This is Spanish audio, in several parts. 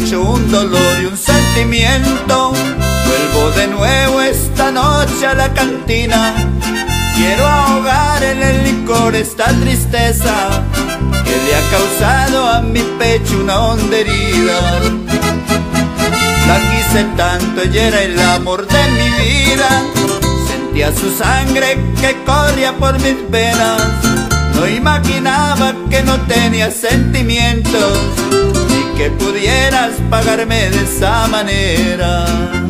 pecho un dolor y un sentimiento. Vuelvo de nuevo esta noche a la cantina. Quiero ahogar en el licor esta tristeza que le ha causado a mi pecho una honda herida. La quise tanto, ella era el amor de mi vida. Sentía su sangre que corría por mis venas. No imaginaba que no tenía sentimientos ni que pudieras pagarme de esa manera.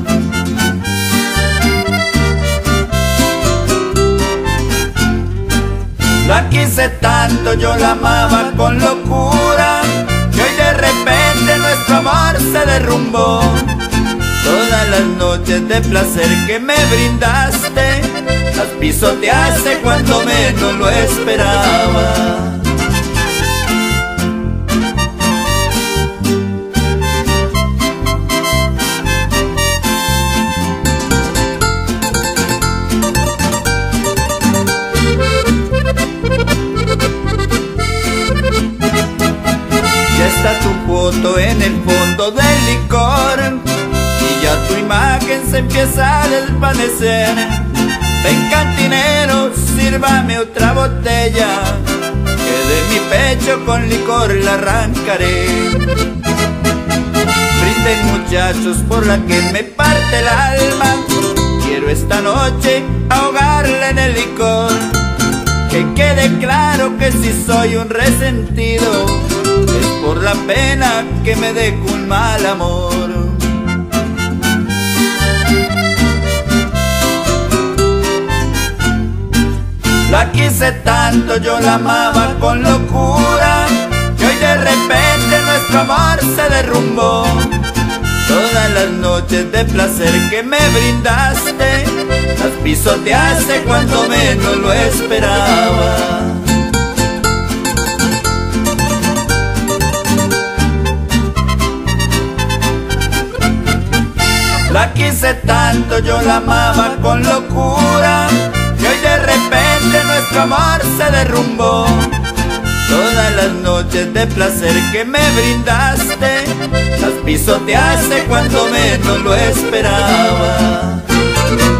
La quise tanto, yo la amaba con locura, que hoy de repente nuestro amor se derrumbó. Todas las noches de placer que me brindaste las pisoteaste cuando menos lo esperaba. Ya está tu foto en el fondo del licor y ya tu imagen se empieza a desvanecer. Ven, cantinero, sírvame otra botella, que de mi pecho con licor la arrancaré. Brinden, muchachos, por la que me parte el alma. Quiero esta noche ahogarla en el licor. Que quede claro que si soy un resentido es por la pena que me dejó un mal amor. La quise tanto, yo la amaba con locura, que hoy de repente nuestro amor se derrumbó. Todas las noches de placer que me brindaste las pisoteaste cuando menos lo esperaba. La quise tanto, yo la amaba con locura, que hoy de repente nuestro amor se derrumbó. Todas las noches de placer que me brindaste las pisoteaste cuando menos lo esperaba.